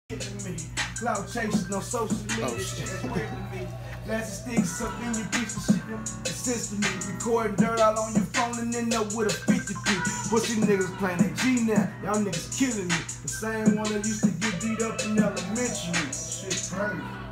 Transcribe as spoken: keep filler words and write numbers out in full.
Me. Cloud chasing on social media, oh, shit, that's weird to me. Plastic sticks up in your bitch, shit, it's sense to me. Recording dirt all on your phone and end up with a fifty-three. Pussy niggas playing that G now, y'all niggas killing me. The same one that used to get beat up in elementary. Shit crazy.